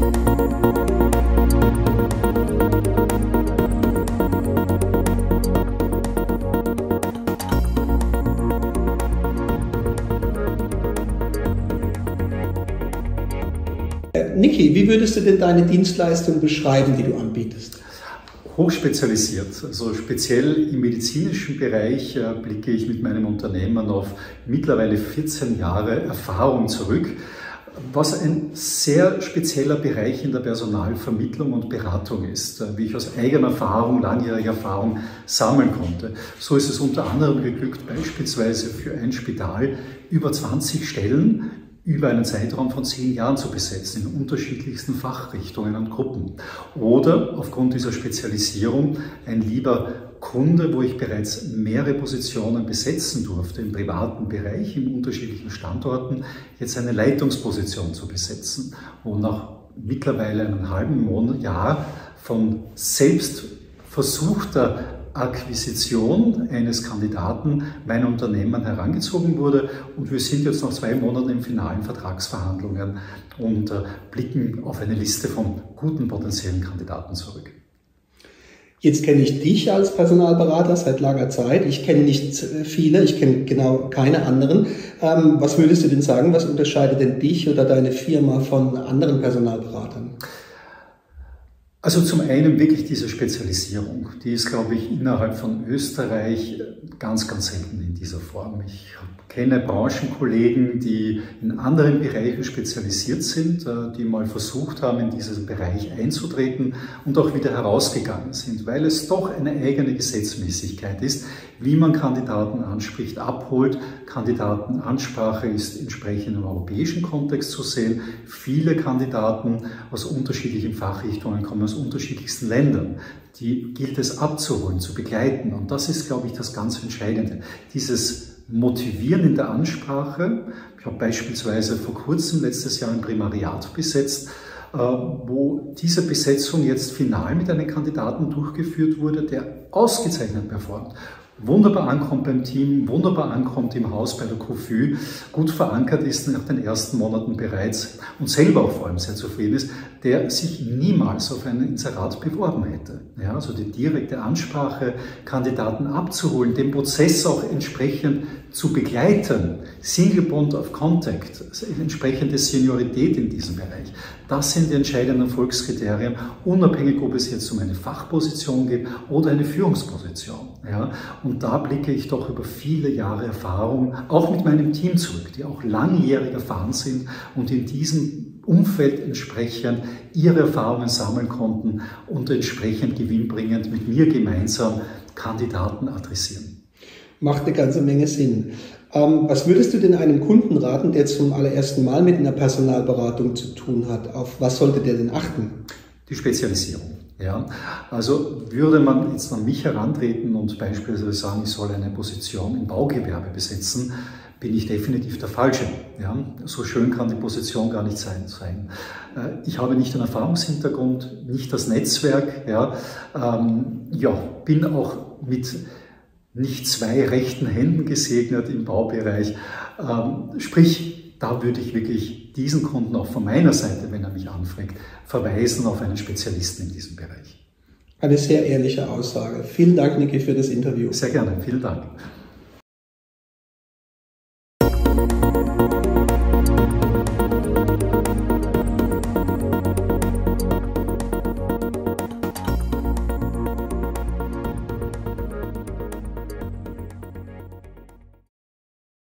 Niki, wie würdest du denn deine Dienstleistung beschreiben, die du anbietest? Hochspezialisiert, also speziell im medizinischen Bereich blicke ich mit meinem Unternehmen auf mittlerweile 14 Jahre Erfahrung zurück, was ein sehr spezieller Bereich in der Personalvermittlung und Beratung ist, wie ich aus eigener Erfahrung, langjähriger Erfahrung sammeln konnte. So ist es unter anderem geglückt, beispielsweise für ein Spital über 20 Stellen über einen Zeitraum von 10 Jahren zu besetzen, in unterschiedlichsten Fachrichtungen und Gruppen. Oder aufgrund dieser Spezialisierung ein lieber Kunde, wo ich bereits mehrere Positionen besetzen durfte im privaten Bereich, in unterschiedlichen Standorten, jetzt eine Leitungsposition zu besetzen, wo nach mittlerweile einem halben Jahr von selbst versuchter Akquisition eines Kandidaten mein Unternehmen herangezogen wurde, und wir sind jetzt nach 2 Monaten in finalen Vertragsverhandlungen und blicken auf eine Liste von guten potenziellen Kandidaten zurück. Jetzt kenne ich dich als Personalberater seit langer Zeit. Ich kenne nicht viele, ich kenne genau keine anderen. Was würdest du denn sagen, was unterscheidet denn dich oder deine Firma von anderen Personalberatern? Also zum einen wirklich diese Spezialisierung, die ist, glaube ich, innerhalb von Österreich ganz, ganz selten in dieser Form. Ich kenne Branchenkollegen, die in anderen Bereichen spezialisiert sind, die mal versucht haben, in diesen Bereich einzutreten und auch wieder herausgegangen sind, weil es doch eine eigene Gesetzmäßigkeit ist, wie man Kandidaten anspricht, abholt. Kandidatenansprache ist entsprechend im europäischen Kontext zu sehen. Viele Kandidaten aus unterschiedlichen Fachrichtungen kommen aus unterschiedlichsten Ländern. Die gilt es abzuholen, zu begleiten. Und das ist, glaube ich, das ganz Entscheidende. Dieses Motivieren in der Ansprache. Ich habe beispielsweise vor kurzem, letztes Jahr, ein Primariat besetzt, wo diese Besetzung jetzt final mit einem Kandidaten durchgeführt wurde, der ausgezeichnet performt. Wunderbar ankommt beim Team, wunderbar ankommt im Haus bei der KUFÜ, gut verankert ist nach den ersten Monaten bereits und selber auch vor allem sehr zufrieden ist, der sich niemals auf ein Inserat beworben hätte. Ja, also die direkte Ansprache, Kandidaten abzuholen, den Prozess auch entsprechend zu begleiten, Single Point of Contact, entsprechende Seniorität in diesem Bereich. Das sind die entscheidenden Erfolgskriterien, unabhängig, ob es jetzt um eine Fachposition geht oder eine Führungsposition. Ja, und da blicke ich doch über viele Jahre Erfahrung, auch mit meinem Team zurück, die auch langjährig erfahren sind und in diesem Umfeld entsprechend ihre Erfahrungen sammeln konnten und entsprechend gewinnbringend mit mir gemeinsam Kandidaten adressieren. Macht eine ganze Menge Sinn. Was würdest du denn einem Kunden raten, der zum allerersten Mal mit einer Personalberatung zu tun hat? Auf was sollte der denn achten? Die Spezialisierung. Ja, also würde man jetzt an mich herantreten und beispielsweise sagen, ich soll eine Position im Baugewerbe besetzen, bin ich definitiv der Falsche. Ja, so schön kann die Position gar nicht sein. Ich habe nicht den Erfahrungshintergrund, nicht das Netzwerk, bin auch mit nicht 2 rechten Händen gesegnet im Baubereich. Sprich, da würde ich wirklich diesen Kunden auch von meiner Seite, wenn er mich anfragt, verweisen auf einen Spezialisten in diesem Bereich. Eine sehr ehrliche Aussage. Vielen Dank, Niki, für das Interview. Sehr gerne, vielen Dank.